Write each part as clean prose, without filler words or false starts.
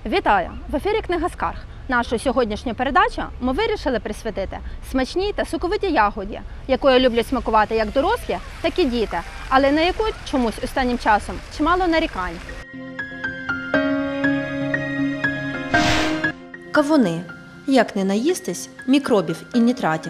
Вітаю! В ефірі «Книга скарг». Нашу сьогоднішню передачу ми вирішили присвятити смачній та соковитій ягоді, якою люблять смакувати як дорослі, так і діти, але на яку чомусь останнім часом чимало нарікань. Кавуни. Як не наїстись мікробів і нітратів.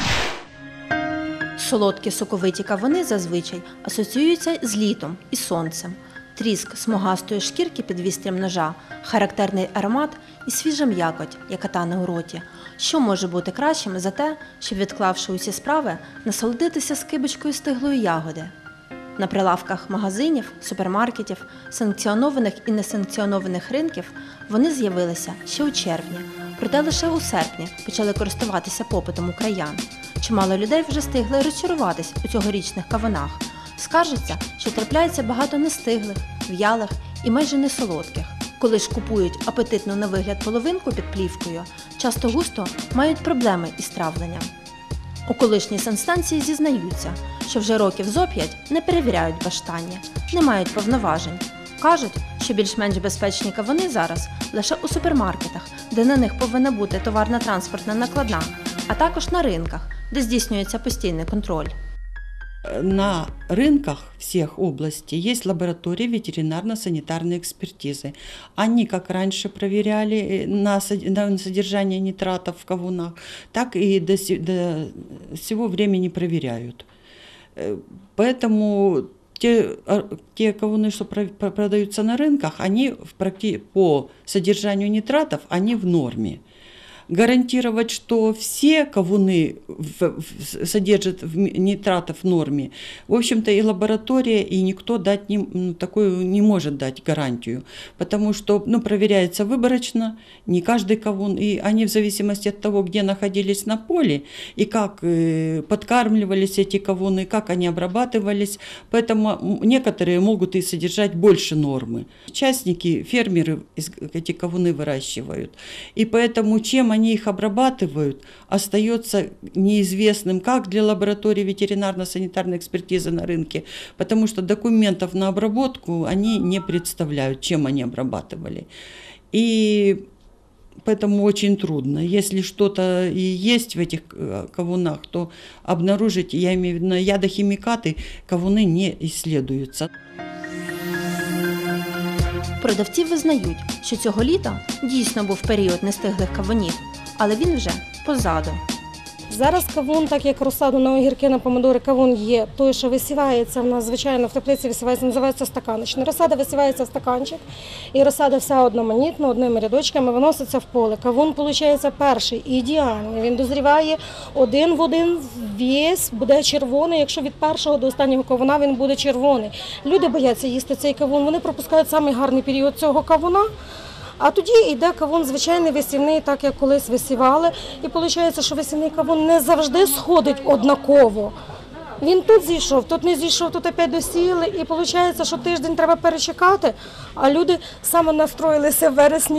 Солодкі соковиті кавуни зазвичай асоціюються з літом і сонцем. Тріск смугастої шкірки під вістрям ножа, характерний аромат і свіжа м'якоть, яка тане у роті. Що може бути кращим за те, щоб, відклавши усі справи, насолодитися скибочкою стиглої ягоди? На прилавках магазинів, супермаркетів, санкціонованих і несанкціонованих ринків вони з'явилися ще у червні, проте лише у серпні почали користуватися попитом у краян. Чимало людей вже встигли розчаруватись у цьогорічних кавунах. Скаржаться, що трапляється багато нестиглих, в'ялих і майже несолодких. Коли ж купують апетитну на вигляд половинку під плівкою, часто-густо мають проблеми із травленням. У колишній санстанції зізнаються, що вже років зо 5 не перевіряють баштання, не мають повноважень. Кажуть, що більш-менш безпечні кавуни зараз лише у супермаркетах, де на них повинна бути товарно-транспортна накладна, а також на ринках, де здійснюється постійний контроль. На рынках всех областей есть лаборатории ветеринарно-санитарной экспертизы. Они как раньше проверяли на содержание нитратов в кавунах, так и до сего времени проверяют. Поэтому те кавуны, что продаются на рынках, они по содержанию нитратов они в норме. Гарантировать, что все кавуны содержат нитратов в норме, в общем-то и лаборатория, и никто такую не может дать гарантию, потому что проверяется выборочно, не каждый кавун, и они в зависимости от того, где находились на поле, и как подкармливались эти кавуны, как они обрабатывались, поэтому некоторые могут и содержать больше нормы. Частники, фермеры эти кавуны выращивают, и поэтому чем они их обрабатывают, остается неизвестным как для лаборатории ветеринарно-санитарной экспертизы на рынке, потому что документов на обработку они не представляют, чем они обрабатывали. И поэтому очень трудно. Если что-то и есть в этих кавунах, то обнаружить, я имею в виду ядохимикаты, кавуны не исследуются. Продавці визнають, що цього літа дійсно був період нестиглих кавунів, але він вже позаду. Зараз кавун, так як розсаду на огірки, на помидори, кавун є той, що висівається в нас, звичайно, в теплиці висівається, називається стаканочний. Розсада висівається в стаканчик, і розсада вся одноманітно, одними рядочками виноситься в поле. Кавун, виходить, перший, ідеальний. Він дозріває один в один, весь буде червоний. Якщо від першого до останнього кавуна він буде червоний. Люди бояться їсти цей кавун, вони пропускають самий гарний період цього кавуна. А тоді йде кавун звичайний висівний, так як колись висівали. І виходить, що висівний кавун не завжди сходить однаково. Він тут зійшов, тут не зійшов, тут опять досіяли. І виходить, що тиждень треба перечекати, а люди саме настроїлися в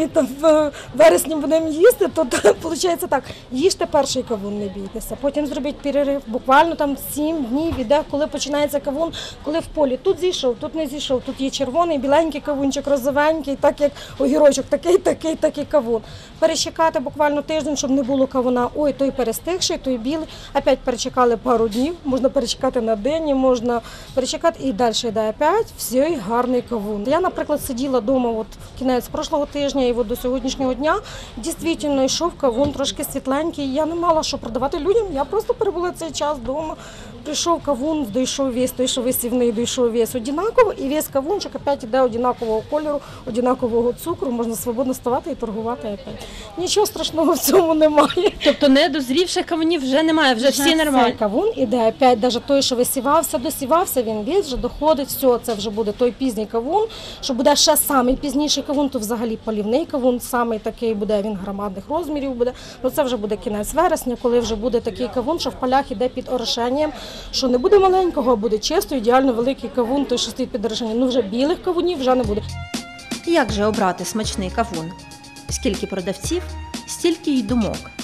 вересні будемо їсти, то виходить так, їжте перший кавун, не бійтеся, потім зробіть перерив, буквально там 7 днів іде, коли починається кавун, коли в полі тут зійшов, тут не зійшов, тут є червоний, біленький кавунчик, розовенький, так як огірочок, такий кавун. Перечекати буквально тиждень, щоб не було кавуна, ой, той перестигший, той білий, опять перечекали пару днів, можна перечекати на день, можна перечекати і далі йде опять все гарний кавун. Я, наприклад, сиділа вдома в кінець прошлого тижня і до сьогоднішнього дня, дійсно йшов кавун трошки світленький, я не мала що продавати людям, я просто перебула цей час вдома. Прийшов кавун, дійшов весь, той, що висівний, дійшов весь однаково, і весь кавунчик опять йде однакового кольору, однакового цукру, можна свободно ставати і торгувати опять. Нічого страшного в цьому немає. Тобто недозрівших кавунів вже немає, вже всі нормальні? Цей кавун іде опять, навіть той, що висівався, досівався, він весь вже доходить, все, це вже буде той пізній кавун, що буде ще самий пізніший кавун, то взагалі полівний кавун, самий такий буде, він громадних розмірів буде, ну це вже буде кінець вересня, коли вже буде такий кавун, що в полях іде під орошенням, що не буде маленького, а буде чисто, ідеально великий кавун, той, що стоїть під орошенням. Ну вже білих кавунів вже не буде. Як же обрати смачний кавун? Скільки продавців, стільки й думок.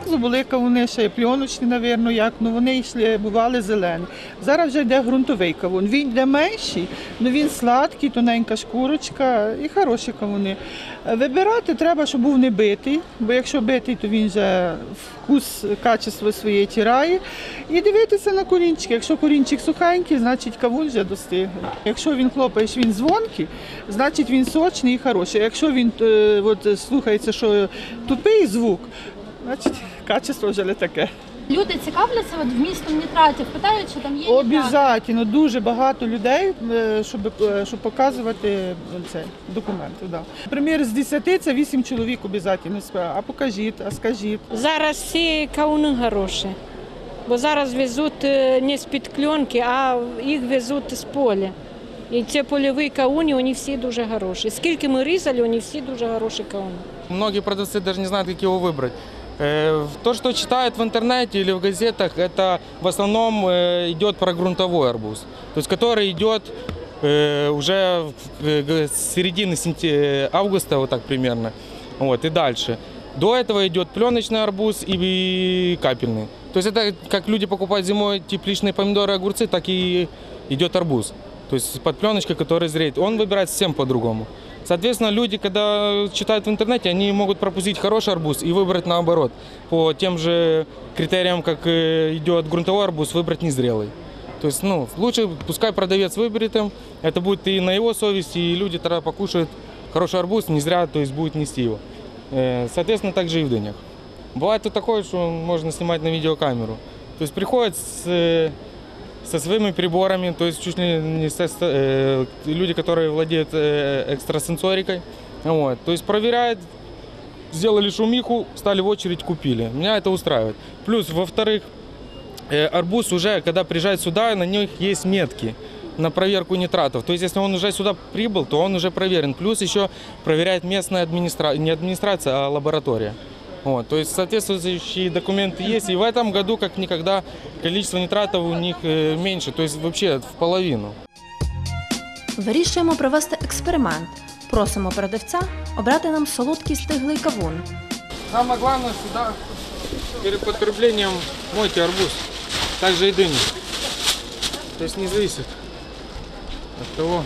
Зразу були кавуни ще пльоночні, мабуть, як, ну вони йшли, бували зелені. Зараз вже йде ґрунтовий кавун. Він йде менший, але він сладкий, тоненька шкурочка і хороші кавуни. Вибирати треба, щоб був не битий, бо якщо битий, то він вже вкус, качество своє тірає. І дивитися на корінчики. Якщо корінчик сухенький, значить кавун вже достиглий. Якщо він хлопаєш, він дзвонкий, значить він сочний і хороший. Якщо він от, слухається, що тупий звук, значить качество вже не таке. Люди цікавляться от вмістом нітратів, питають, чи там є нітрати. Обов'язково, дуже багато людей, щоб показувати цей документ. Да. Наприклад, з 10 це 8 чоловік обов'язково. А покажіть, а скажіть. Зараз всі кавуни хороші, бо зараз везуть не з-під кльонки, а їх везуть з поля. І ці польові кавуни, вони всі дуже хороші. Скільки ми різали, вони всі дуже хороші кавуни. Многие продавцы даже не знают, как его выбрать. То, что читают в интернете или в газетах, это в основном идет про грунтовой арбуз, то есть который идет уже с середины августа, вот так примерно, вот, и дальше. До этого идет пленочный арбуз и капельный. То есть это как люди покупают зимой тепличные помидоры, огурцы, так и идет арбуз. То есть под пленочкой, который зреет. Он выбирает совсем по-другому. Соответственно, люди, когда читают в интернете, они могут пропустить хороший арбуз и выбрать наоборот. По тем же критериям, как идет грунтовой арбуз, выбрать незрелый. То есть, ну, лучше пускай продавец выберет им, это будет и на его совести, и люди тогда покушают хороший арбуз, не зря, то есть будет нести его. Соответственно, также и в дынях. Бывает тут такое, что можно снимать на видеокамеру. То есть приходят со своими приборами, то есть чуть ли не люди, которые владеют экстрасенсорикой. Вот. То есть проверяют, сделали шумиху, стали в очередь, купили. Меня это устраивает. Плюс, во-вторых, арбуз уже, когда приезжает сюда, на них есть метки на проверку нитратов. То есть если он уже сюда прибыл, то он уже проверен. Плюс еще проверяет местная не администрация, а лаборатория. Вот, то есть соответствующие документы есть, и в этом году как никогда количество нитратов у них меньше, то есть вообще в половину. Вирішуємо провести експеримент. Просимо продавця обрати нам солодкий стиглий кавун. Самое главное сюда перед потреблением мойте арбуз, также и дыню. То есть не зависит от того,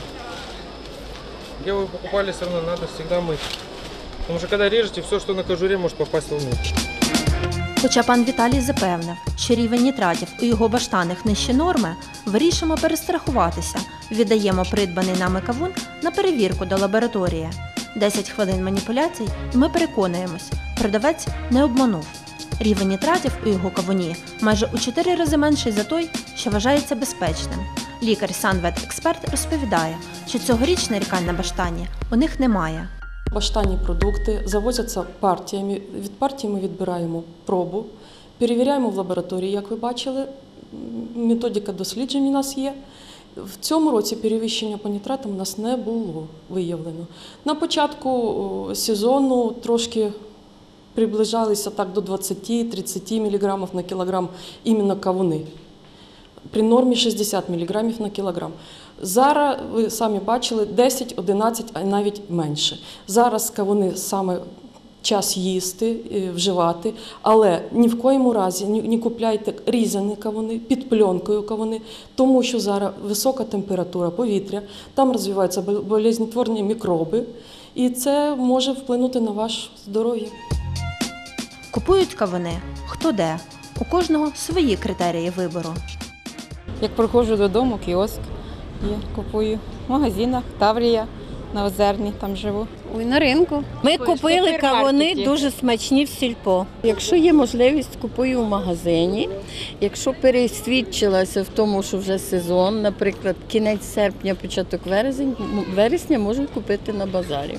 где вы покупали, все равно надо всегда мыть. Тому що, коли режете, все, що на кожурі, може попасти в нос. Хоча пан Віталій запевнив, що рівень нітратів у його баштанах нижче норми, вирішимо перестрахуватися. Віддаємо придбаний нами кавун на перевірку до лабораторії. 10 хвилин маніпуляцій, і ми переконуємось, продавець не обманув. Рівень нітратів у його кавуні майже у 4 рази менший за той, що вважається безпечним. Лікар-санветексперт розповідає, що цьогоріч нарікань на баштані у них немає. Баштанні продукти завозяться партіями. Від партії ми відбираємо пробу, перевіряємо в лабораторії, як ви бачили. Методика досліджень у нас є. В цьому році перевищення по нітратам у нас не було виявлено. На початку сезону трошки приближалися так до 20-30 мг на кілограм іменно кавуни. При нормі 60 мг на кілограм. Зараз, ви самі бачили, 10, 11, а навіть менше. Зараз кавуни саме час їсти, вживати, але ні в коєму разі не купляйте різані кавуни, під пленкою кавуни, тому що зараз висока температура повітря, там розвиваються болезнетворні мікроби, і це може вплинути на ваше здоров'я. Купують кавуни хто де. У кожного свої критерії вибору. Як приходжу додому, кіоск є, купую в магазинах, Таврія, на Озерній, там живу. Ой, на ринку. Ми купили кавуни дуже смачні в сільпо. Якщо є можливість, купую в магазині. Якщо пересвідчилася в тому, що вже сезон, наприклад, кінець серпня, початок вересня, можу купити на базарі.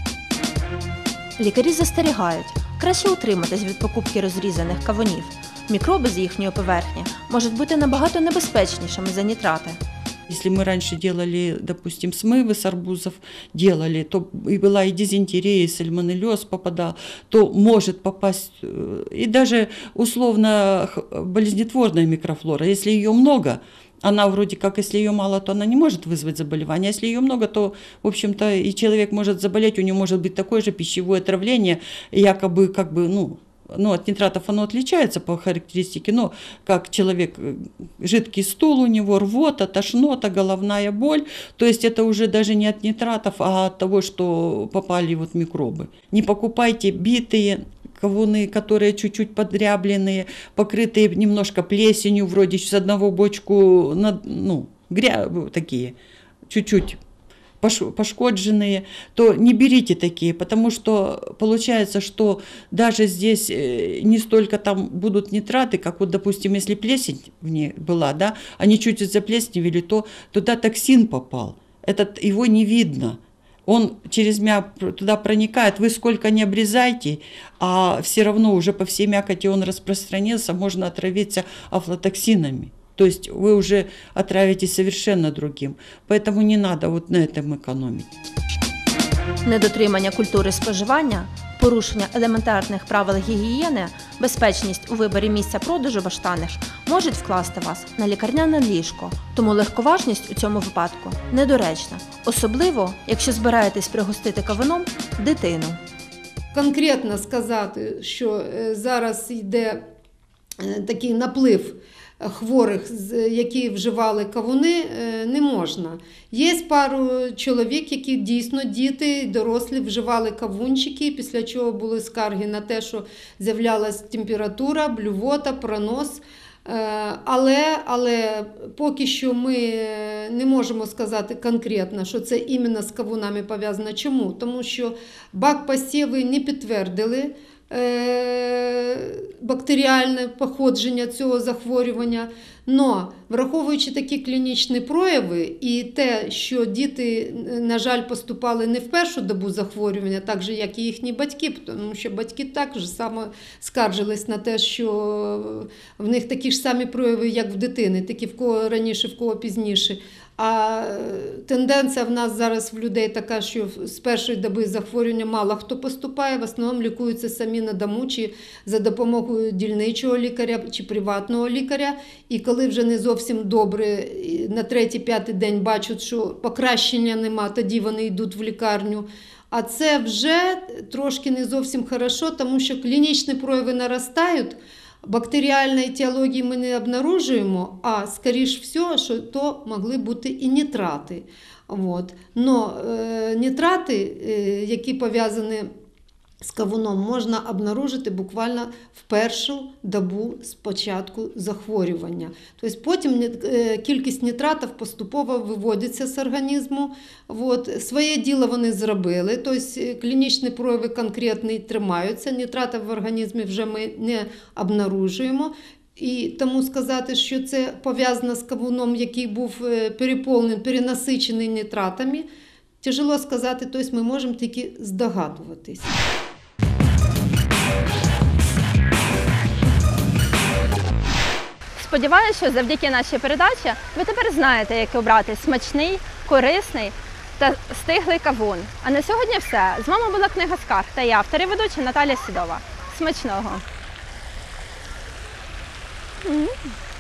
Лікарі застерігають, краще утриматись від покупки розрізаних кавунів. Мікроби з їхньої поверхні можуть бути набагато небезпечнішими за нітрати. Если мы раньше делали, допустим, смывы с арбузов, то и была и дизентерия, и сальмонеллез попадал, то может попасть и даже условно болезнетворная микрофлора. Если ее много, она вроде как, если ее мало, то она не может вызвать заболевание. Если ее много, то, в общем-то, и человек может заболеть, у него может быть такое же пищевое отравление, якобы, ну, от нитратов оно отличается по характеристике, но как человек, жидкий стул у него, рвота, тошнота, головная боль, то есть это уже даже не от нитратов, а от того, что попали вот микробы. Не покупайте битые кавуны, которые чуть-чуть подрябленные, покрытые немножко плесенью, вроде с одного бочку, ну, такие, чуть-чуть пошкодженные, то не берите такие, потому что получается, что даже здесь не столько там будут нитраты, как вот, допустим, если плесень в ней была, да, они чуть заплесневели, то туда токсин попал, его не видно. Он через туда проникает, вы сколько не обрезайте, а все равно уже по всей мякоти он распространился, можно отравиться афлатоксинами. То есть вы уже отравитесь совершенно другим. Поэтому не надо вот на этом економити. Недотримання культури споживання, порушення елементарних правил гігієни, безпечність у виборі місця продажу баштаних можуть вкласти вас на лікарняне ліжко. Тому легковажність у цьому випадку недоречна. Особливо, якщо збираєтесь пригостити кавуном дитину. Конкретно сказати, що зараз йде такий наплив хворих, які вживали кавуни, не можна. Є пару чоловік, які дійсно діти, дорослі вживали кавунчики, після чого були скарги на те, що з'являлась температура, блювота, пронос. Але поки що ми не можемо сказати конкретно, що це іменно з кавунами пов'язано. Чому? Тому що бакпосіви не підтвердили бактеріальне походження цього захворювання. Но, враховуючи такі клінічні прояви і те, що діти, на жаль, поступали не в першу добу захворювання, так же, як і їхні батьки, тому що батьки також само скаржились на те, що в них такі ж самі прояви, як в дитини, такі в кого раніше, в кого пізніше. А тенденція в нас зараз в людей така, що з першої доби захворювання мало хто поступає, в основному лікуються самі на дому, чи за допомогою дільничого лікаря, чи приватного лікаря. І коли вже не зовсім добре, на 3-5 день бачать, що покращення нема, тоді вони йдуть в лікарню. А це вже трошки не зовсім хорошо, тому що клінічні прояви наростають, бактеріальної етіології ми не обнаружуємо, а, скоріш всього, що то могли бути і нітрати. Но нітрати, які пов'язані з кавуном, можна обнаружити буквально в першу добу з початку захворювання. Тобто потім кількість нітратів поступово виводиться з організму. Своє діло вони зробили, тобто клінічні прояви конкретні тримаються, нітратів в організмі вже ми не обнаружуємо. І тому сказати, що це пов'язано з кавуном, який був переповнений, перенасичений нітратами, тяжело сказати, тобто ми можемо тільки здогадуватись. Сподіваюся, що завдяки нашій передачі ви тепер знаєте, як обрати смачний, корисний та стиглий кавун. А на сьогодні все. З вами була Книга Скарг та я, автор і ведуча Наталя Сідова. Смачного!